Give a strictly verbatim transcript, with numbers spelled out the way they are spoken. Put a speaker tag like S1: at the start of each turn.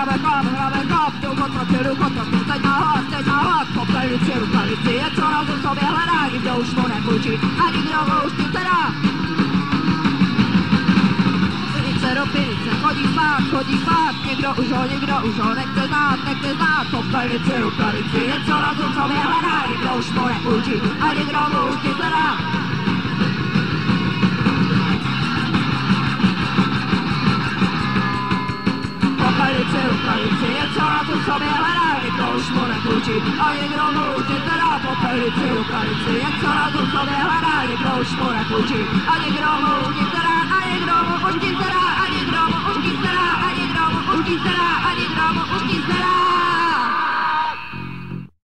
S1: hrabe kap, hrabe kap, tu kotroky, rukotoky, teď na hlad, teď na hlad, popelici, rukavici, je co rozum sobě hledá, nikdo už mu nepůjčí, a nikdo mu už nic nedá. Pinice do pinice, chodí spát, chodí spát, nikdo už ho, nikdo už ho nechce znát, nechce znát, popelici, rukavici, je co rozum sobě hledá, nikdo už mu nepůjčí, a nikdo mu už nic nedá. Popelici, rukavici, je co na to sobě hledá, nikdo už mu nepůjčí, a nikdo mu už nic nedá. Popelici, rukavici, je co na to sobě hledá, nikdo už mu nepůjčí, a nikdo mu už nic nedá, a nikdo mu už nic nedá, a nikdo mu už nic nedá, a nikdo mu už nic nedá, a nikdo mu už nic nedá.